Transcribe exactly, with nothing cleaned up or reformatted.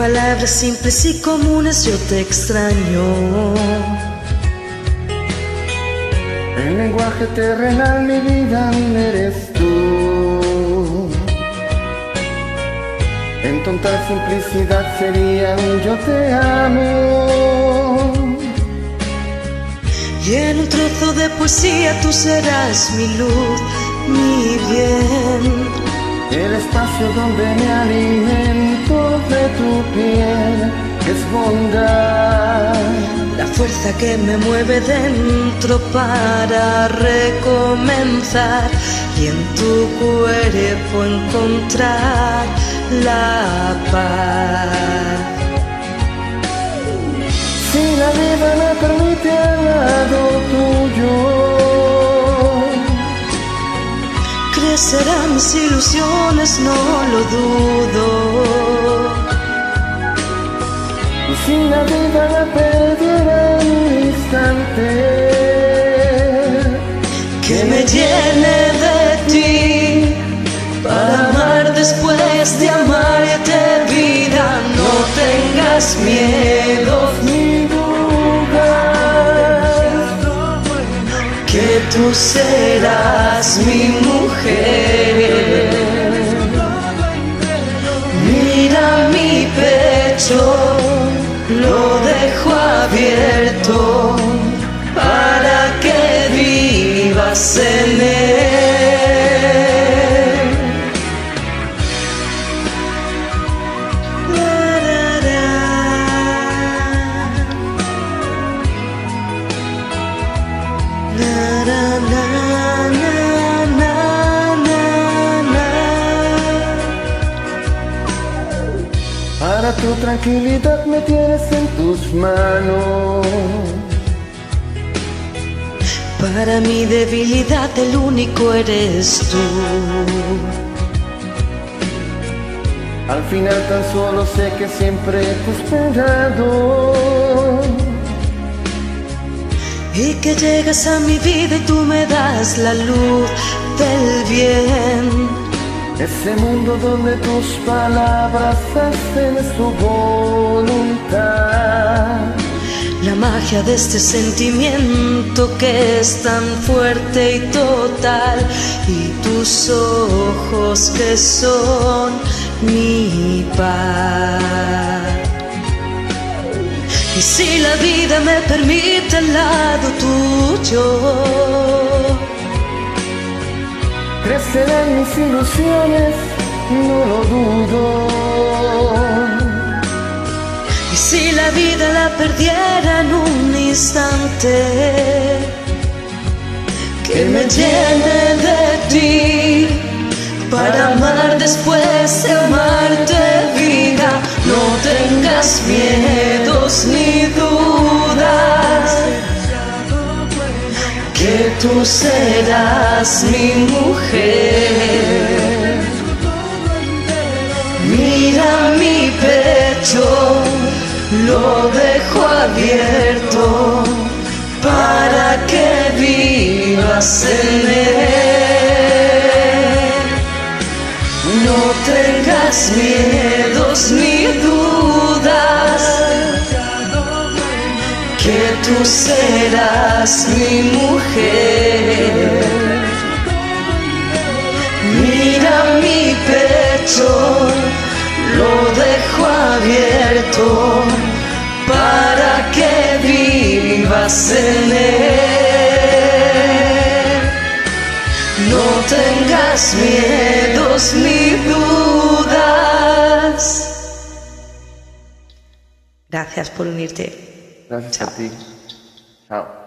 palabras simples y comunes yo te extraño. El lenguaje terrenal, mi vida, eres tú. En tonta simplicidad sería un yo te amo. Y en un trozo de poesía tú serás mi luz, mi bien. El espacio donde me alimento de tu piel es bondad. La fuerza que me mueve dentro para recomenzar y en tu cuerpo encontrar la paz. Si la vida me permite al lado tuyo, crecerán mis ilusiones, no lo dudo. Y si la vida la perdiera en un instante, que me llene de ti para amar después de amarte, vida. No tengas miedo ni dudas, que tú serás mi mujer. Mira mi pecho, lo dejo abierto para que vivas en él. Na, na, na, na, na, na, na. para tu tranquilidad me tienes en tus manos. Para mi debilidad el único eres tú. Al final tan solo sé que siempre te he esperado. Y que llegas a mi vida y tú me das la luz del bien. Ese mundo donde tus palabras hacen su voluntad. La magia de este sentimiento que es tan fuerte y total. Y tus ojos que son mi paz. Y si la vida me permite al lado tuyo, crecerán mis ilusiones, no lo dudo. y si la vida la perdiera en un instante, que me llene de ti para amar después de amarte, vida. No tengas miedos ni dudas, que tú serás mi mujer. Mira mi pecho, lo dejo abierto para que vivas en él. No tengas miedos ni dudas, que tú serás mi mujer. Mira mi pecho, lo dejo abierto para que vivas en él. No tengas miedos ni dudas. Gracias por unirte. Gracias a ti. Chao.